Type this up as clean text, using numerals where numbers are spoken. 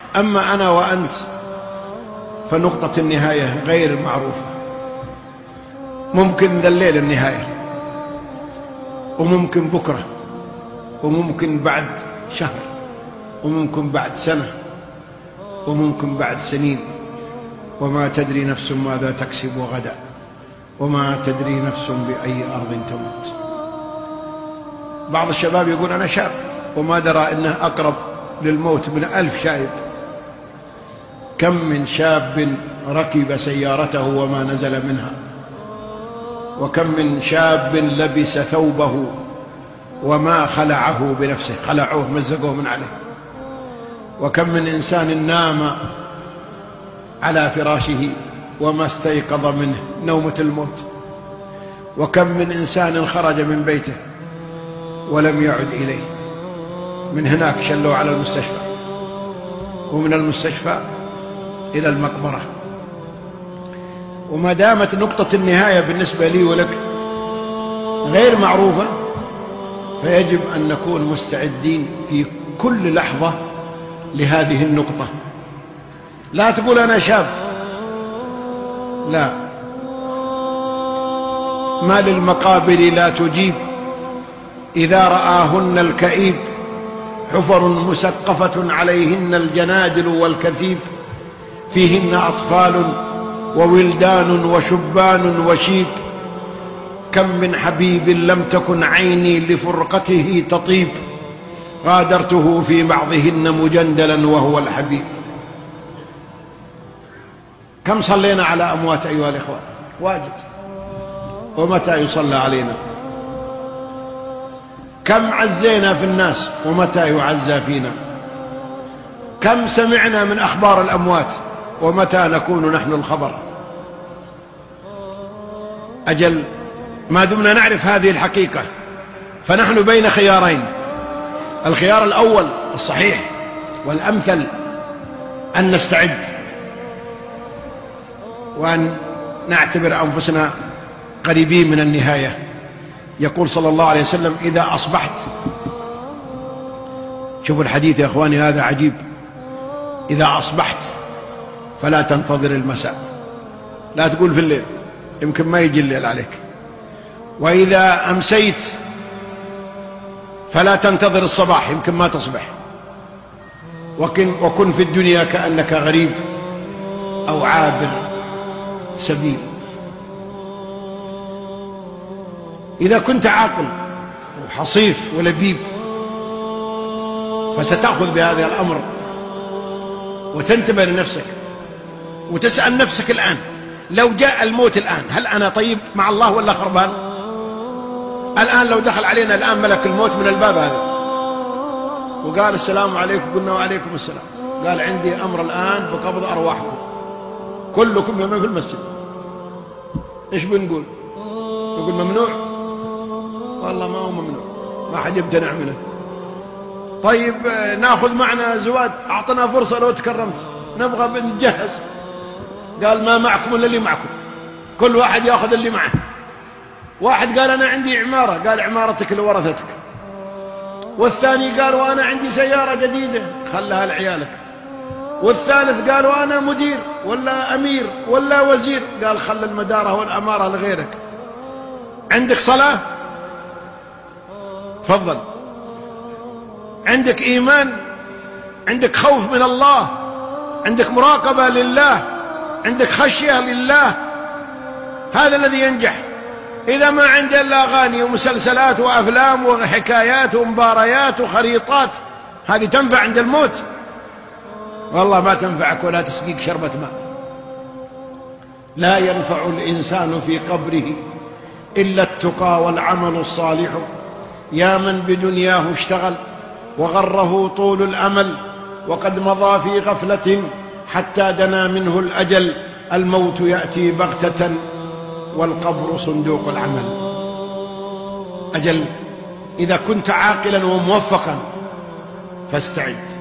أما أنا وأنت فنقطة النهاية غير معروفة. ممكن ذا الليل النهاية، وممكن بكرة، وممكن بعد شهر، وممكن بعد سنة، وممكن بعد سنين. وما تدري نفس ماذا تكسب غدا، وما تدري نفس بأي أرض تموت. بعض الشباب يقول أنا شاب وما درى أنه أقرب للموت من 1000 شايب. كم من شاب ركب سيارته وما نزل منها، وكم من شاب لبس ثوبه وما خلعه بنفسه، خلعوه مزقوه من عليه. وكم من إنسان نام على فراشه وما استيقظ منه نومة الموت. وكم من إنسان خرج من بيته ولم يعد إليه، من هناك شلوا على المستشفى، ومن المستشفى إلى المقبرة. وما دامت نقطة النهاية بالنسبة لي ولك غير معروفة، فيجب أن نكون مستعدين في كل لحظة لهذه النقطة. لا تقول أنا شاب، لا، ما للمقابر لا تجيب إذا رآهن الكئيب، حفر مسقفة عليهن الجنادل والكثيب، فيهن أطفال وولدان وشبان وشيب. كم من حبيب لم تكن عيني لفرقته تطيب، غادرته في بعضهن مجندلا وهو الحبيب. كم صلينا على أموات أيها الإخوة؟ واجد. ومتى يصلى علينا؟ كم عزينا في الناس ومتى يعزى فينا؟ كم سمعنا من أخبار الأموات ومتى نكون نحن الخبر؟ أجل ما دمنا نعرف هذه الحقيقة فنحن بين خيارين. الخيار الأول الصحيح والأمثل أن نستعد وأن نعتبر أنفسنا قريبين من النهاية. يقول صلى الله عليه وسلم إذا أصبحت، شوفوا الحديث يا أخواني هذا عجيب، إذا أصبحت فلا تنتظر المساء، لا تقول في الليل يمكن ما يجي الليل عليك. وإذا أمسيت فلا تنتظر الصباح يمكن ما تصبح. وكن في الدنيا كأنك غريب أو عابر سبيل. إذا كنت عاقل وحصيف ولبيب فستأخذ بهذا الأمر وتنتبه لنفسك وتسأل نفسك الآن لو جاء الموت الآن هل أنا طيب مع الله ولا خربان؟ الآن لو دخل علينا الآن ملك الموت من الباب هذا وقال السلام عليكم، قلنا وعليكم السلام، قال عندي أمر الآن بقبض أرواحكم كلكم يوم في المسجد، إيش بنقول؟ نقول ممنوع؟ والله ما هو ممنوع، ما حد يمتنع منه. طيب ناخذ معنا زواد، أعطنا فرصة لو تكرمت نبغى نجهز، قال ما معكم إلا اللي معكم، كل واحد يأخذ اللي معه. واحد قال أنا عندي عمارة، قال عمارتك لورثتك. والثاني قال وأنا عندي سيارة جديدة، خلها لعيالك. والثالث قال وأنا مدير ولا أمير ولا وزير، قال خل المدارة والأمارة لغيرك. عندك صلاة؟ تفضل. عندك إيمان؟ عندك خوف من الله؟ عندك مراقبة لله؟ عندك خشية لله؟ هذا الذي ينجح. إذا ما عنده إلا أغاني ومسلسلات وأفلام وحكايات ومباريات وخريطات، هذه تنفع عند الموت؟ والله ما تنفعك ولا تسقيك شربة ماء. لا ينفع الإنسان في قبره إلا التقى والعمل الصالح. يا من بدنياه اشتغل وغره طول الأمل، وقد مضى في غفلة حتى دنا منه الأجل. الموت يأتي بغتة والقبر صندوق العمل. أجل إذا كنت عاقلا وموفقا فاستعد.